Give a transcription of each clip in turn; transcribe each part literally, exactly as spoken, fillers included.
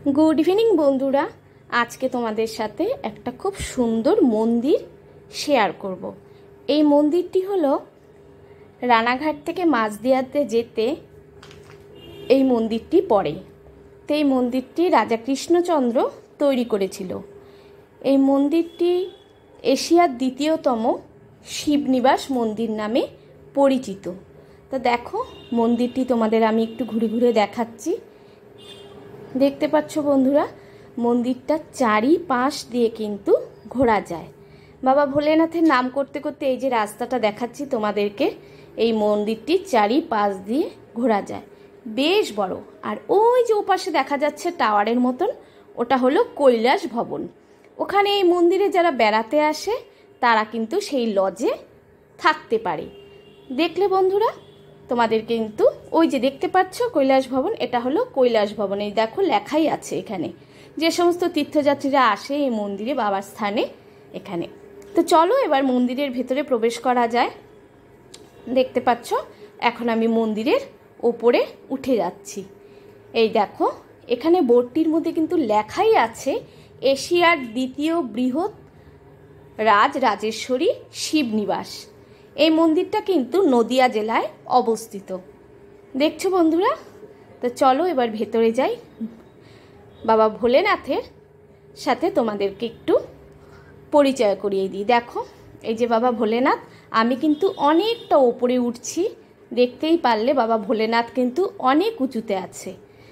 Good evening बंधुरा आज के तुम्हारे साथे एक खूब सुंदर मंदिर शेयर करब। এই মন্দিরটি হলো রানাঘাট থেকে মাঝদিয়াতে যেতে এই মন্দিরটি পড়ে। তো এই মন্দিরটি রাজা কৃষ্ণচন্দ্র তৈরি করেছিল। এই মন্দিরটি এশিয়ার দ্বিতীয়তম শিবনিবাস মন্দির নামে পরিচিত। তো দেখো মন্দিরটি তোমাদের আমি একটু ঘুরে ঘুরে দেখাচ্ছি। দেখতে পাচ্ছ বন্ধুরা, মন্দিরটা চারিপাশ দিয়ে কিন্তু ঘোরা যায়। বাবা ভোলেনাথের নাম করতে করতে এই যে রাস্তাটা দেখাচ্ছি তোমাদেরকে, এই মন্দিরটি চারিপাশ দিয়ে ঘোরা যায়, বেশ বড়। আর ওই যে ওপাশে দেখা যাচ্ছে টাওয়ারের মতন, ওটা হলো কৈলাস ভবন। ওখানে এই মন্দিরে যারা বেড়াতে আসে তারা কিন্তু সেই লজে থাকতে পারে। দেখলে বন্ধুরা, তোমাদের কিন্তু ওই যে দেখতে পাচ্ছ কৈলাস ভবন, এটা হলো কৈলাস ভবন। এই দেখো লেখাই আছে এখানে, যে সমস্ত তীর্থযাত্রীরা আসে এই মন্দিরে বাবার স্থানে এখানে। তো চলো এবার মন্দিরের ভেতরে প্রবেশ করা যায়। দেখতে পাচ্ছ এখন আমি মন্দিরের ওপরে উঠে যাচ্ছি। এই দেখো এখানে বোর্ডটির মধ্যে কিন্তু লেখাই আছে এশিয়ার দ্বিতীয় বৃহৎ রাজ রাজেশ্বরী শিবনিবাস। এই মন্দিরটা কিন্তু নদিয়া জেলায় অবস্থিত, দেখছো বন্ধুরা। তো চলো এবার ভেতরে যাই, বাবা ভোলেনাথের সাথে তোমাদেরকে একটু পরিচয় করিয়ে দিই। দেখো এই যে বাবা ভোলেনাথ, আমি কিন্তু অনেকটা ওপরে উঠছি, দেখতেই পারলে বাবা ভোলেনাথ কিন্তু অনেক উঁচুতে আছে।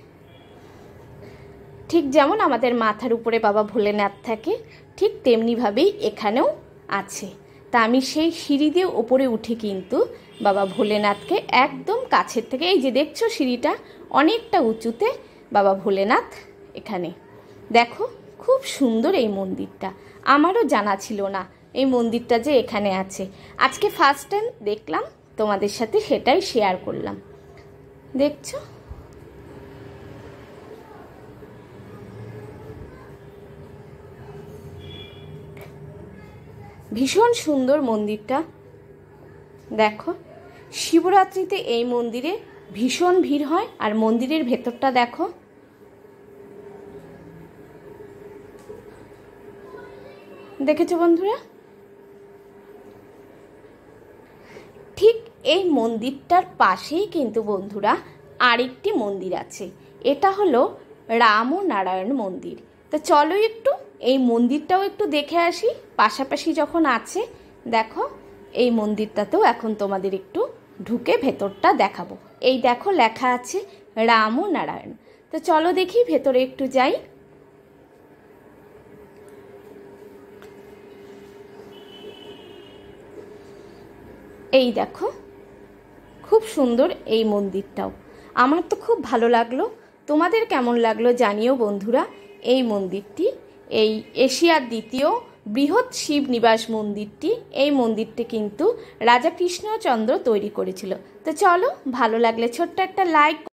ঠিক যেমন আমাদের মাথার উপরে বাবা ভোলেনাথ থাকে, ঠিক তেমনিভাবেই এখানেও আছে। তা আমি সেই সিঁড়ি দিয়ে ওপরে উঠে কিন্তু বাবা ভোলেনাথকে একদম কাছের থেকে, এই যে দেখছো সিঁড়িটা অনেকটা উঁচুতে বাবা ভোলেনাথ এখানে। দেখো খুব সুন্দর এই মন্দিরটা, আমারও জানা ছিল না এই মন্দিরটা যে এখানে আছে। আজকে ফার্স্ট টাইম দেখলাম, তোমাদের সাথে সেটাই শেয়ার করলাম। দেখছো ভীষণ সুন্দর মন্দিরটা। দেখো শিবরাত্রিতে এই মন্দিরে ভীষণ ভিড় হয়। আর মন্দিরের ভেতরটা দেখো, দেখেছো বন্ধুরা। ঠিক এই মন্দিরটার পাশেই কিন্তু বন্ধুরা আরেকটি মন্দির আছে, এটা হলো রাম ও নারায়ণ মন্দির। তো চলো একটু এই মন্দিরটাও একটু দেখে আসি, পাশাপাশি যখন আছে। দেখো এই মন্দিরটাতেও এখন তোমাদের একটু ঢুকে ভেতরটা দেখাবো। এই দেখো লেখা আছে রাম ও নারায়ণ। তো চলো দেখি ভেতরে একটু যাই। এই দেখো খুব সুন্দর এই মন্দিরটাও, আমার তো খুব ভালো লাগলো। তোমাদের কেমন লাগলো জানিও বন্ধুরা। এই মন্দিরটি এই এশিয়ার দ্বিতীয় বৃহৎ শিব নিবাস মন্দিরটি, এই মন্দিরটি কিন্তু রাজা কৃষ্ণচন্দ্র তৈরি করেছিল। তো চলো ভালো লাগলে ছোট্ট একটা লাইক